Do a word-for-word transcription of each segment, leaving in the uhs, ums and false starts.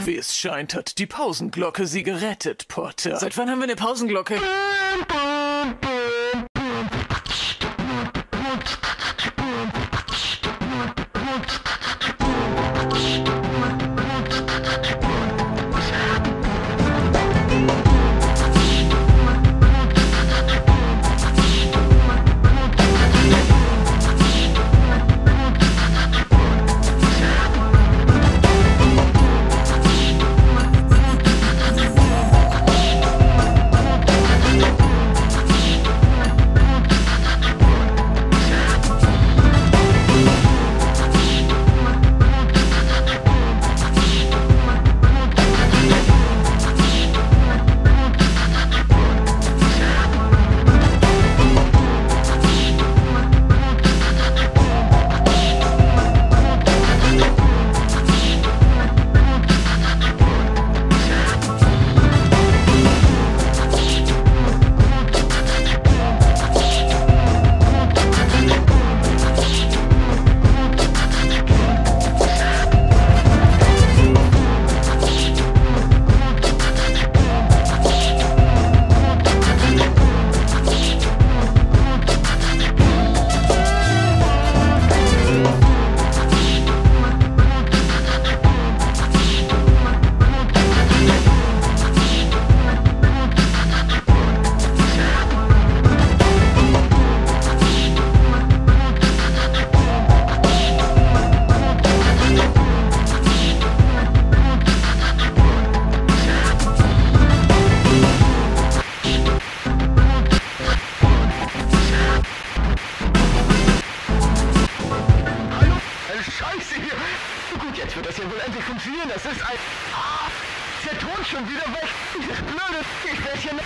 Wie es scheint, hat die Pausenglocke sie gerettet, Potter. Seit wann haben wir eine Pausenglocke? Jetzt wird das ja wohl endlich funktionieren. Das ist ein... Ah, ist der Ton schon wieder weg? Dieses blöde... Ich werde hier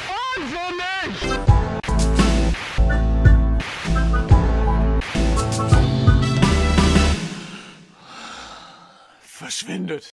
wahnsinnig! Verschwindet.